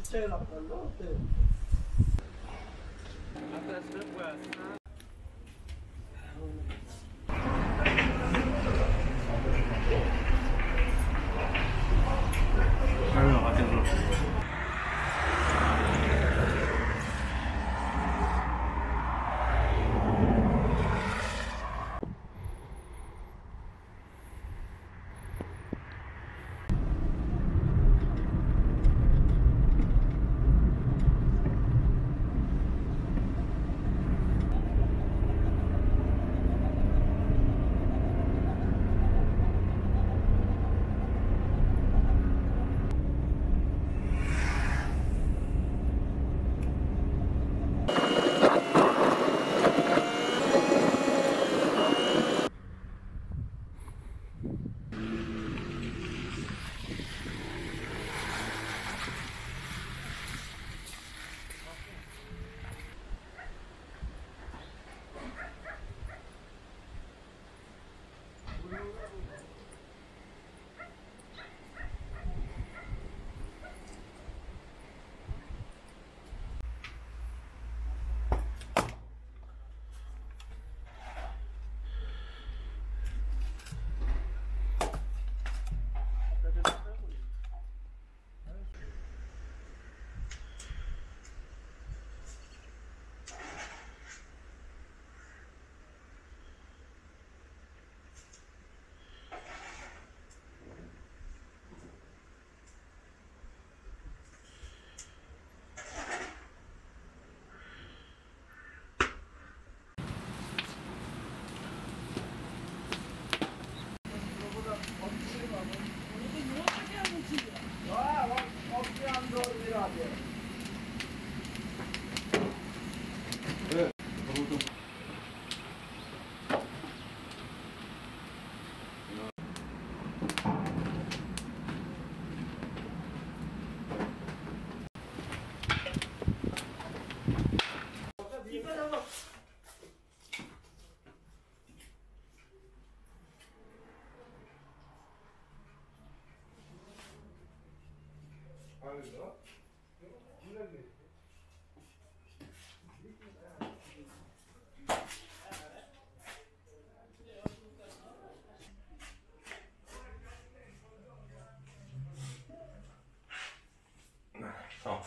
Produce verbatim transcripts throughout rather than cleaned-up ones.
Tamam.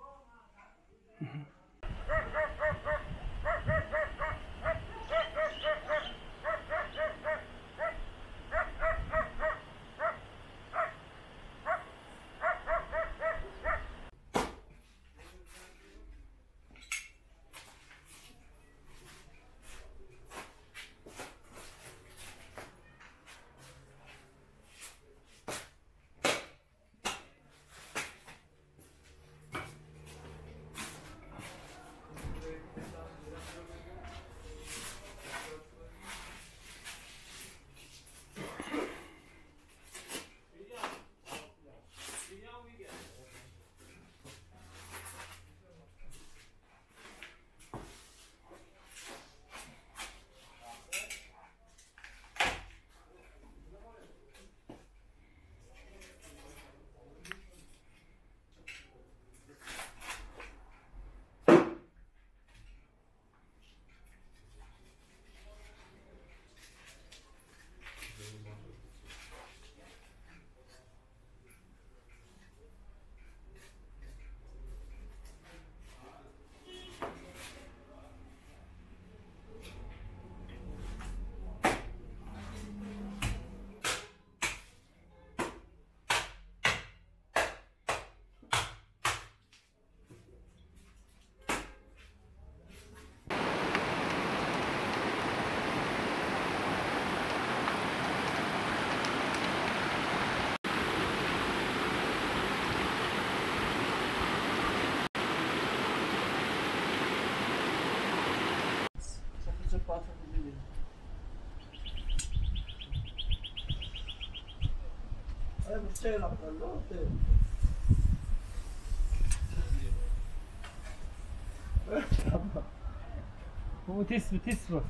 هو تسبة تسبة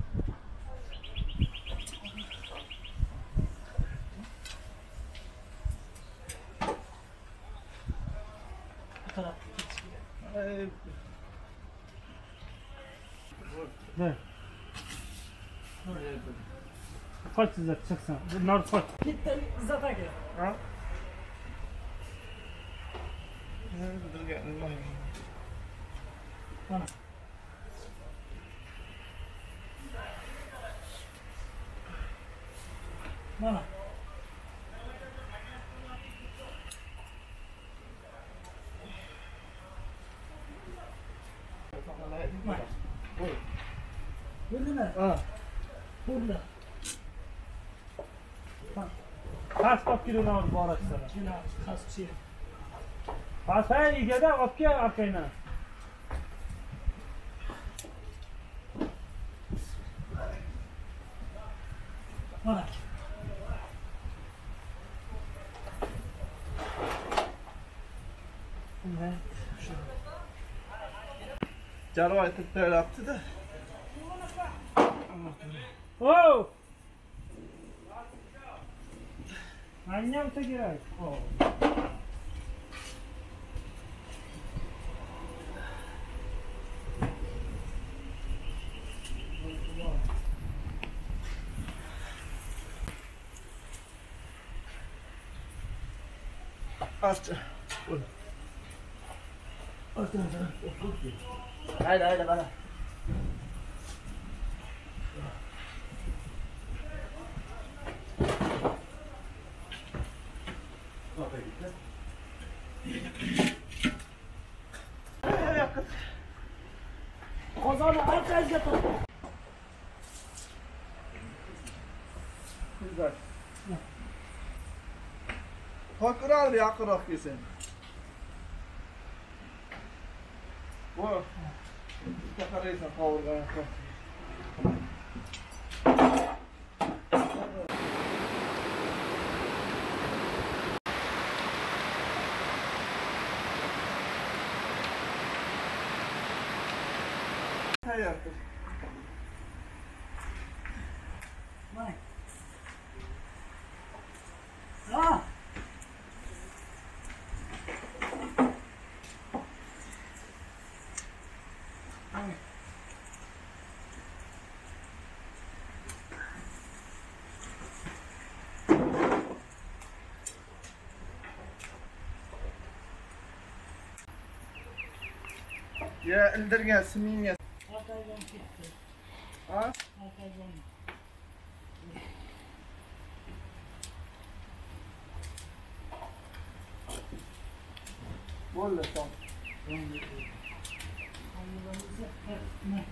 خلاص Ne? Kaç İzzet çıksın? Bunlar kaç? Gitti İzzat'a gel. Ha? Bana. Bana. Burada ne? Ha. Burada. Kaç kap kilo ne var bu araç sana? Kilo kas şey. Ha sen iyi gede kapıya arkayına. Bana. Ne? Canım aytıp böyle yaptı da. Oh! Annem tekiyor. Oh. Azca. Otur. Haydi haydi bana. Kazanı arkaya getir. Güzel. Hakkır al bir hakkır hak yesin. Bu. Takarıysan kavurgan. Hayatım. Vay. Ha. Ya indirgen siminge. Arkaya gitti. Ha? Arkaya gitti. Bolle son. Ne?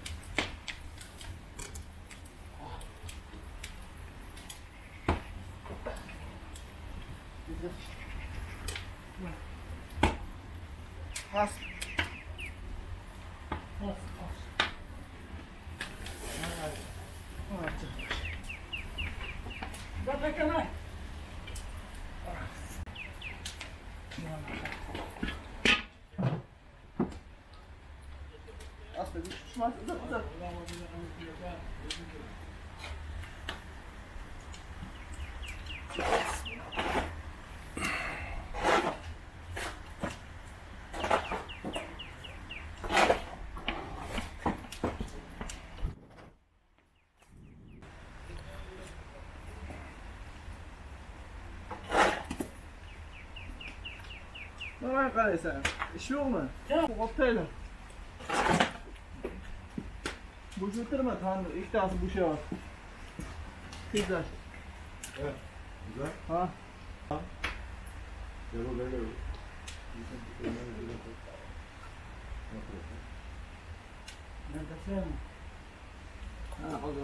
Has. Bas bas. Da bekle. Aslında bir şuşmaz. Dur dur. Normal kalıysan. İş yok mu? Yok. Kokteyler. Bu götürme tanrı. İlk tanesi bu şey var. Güzel. Evet. Güzel. Ha. Gel o gel gel. Nerede şey mi? Ha o da.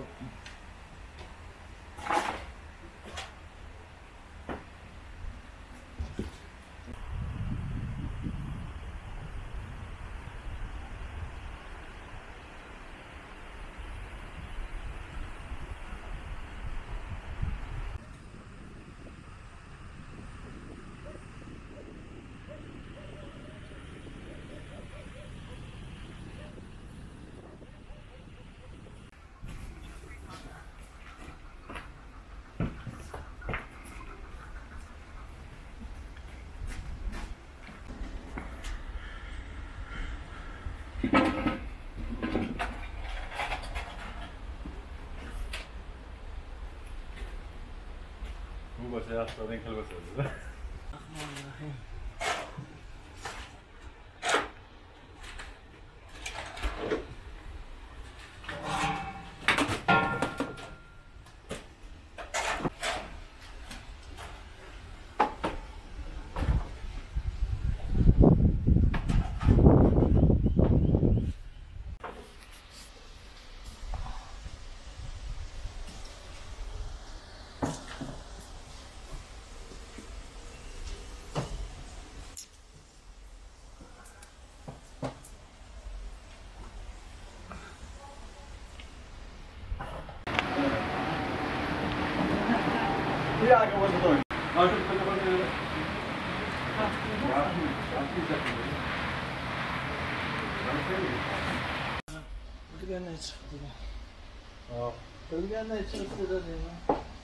Zaten kelbese. Bir aga was doing. Bilgandan chiqdi. Ha. Bilgandan chiqdi deyman.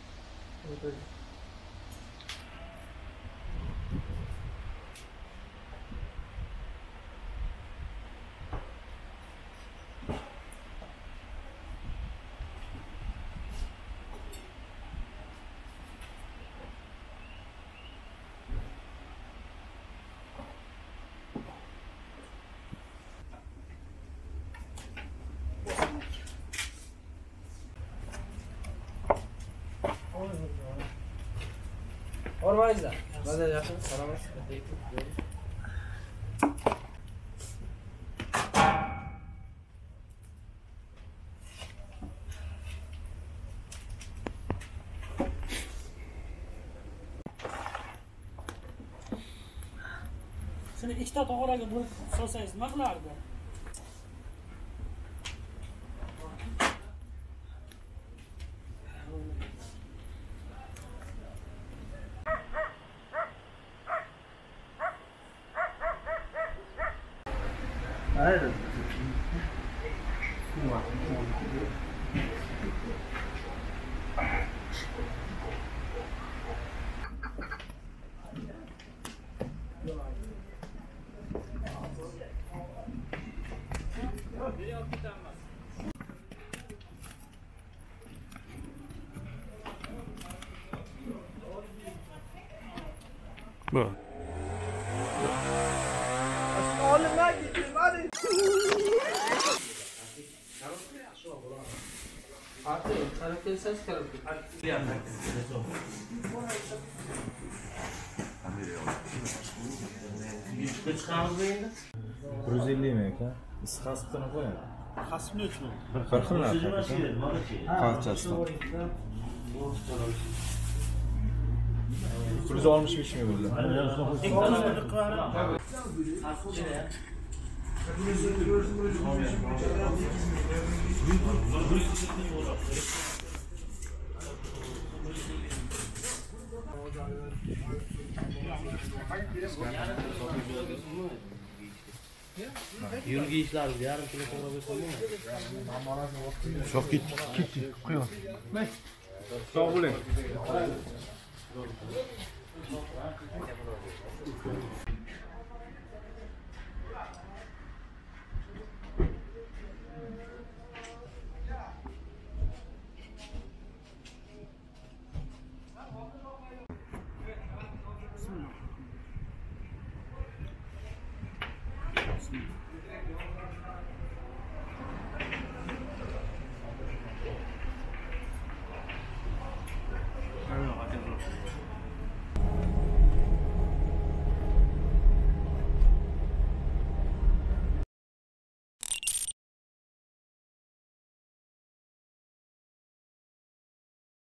Ormayızlar. Hadi yakın. Salamaz. Shuni ikkita to'g'raga bo'lib solsangiz nima qilardi? Hayır. Bu. Oğlum lan gidin hadi. Artık karakter ses karakter. bir yuz ellik mi ekan? Isqasitini qo'ying. Xasni uchun. Bir xil narsa. Qanchasidan? bir yuz oltmish besh mi bo'ldi? Yurgi ishlar yarim kilo to'g'ri bo'lsa-ku. Çok gittik. Gittik. Qo'ying. Sog' bo'ling. Bismillah.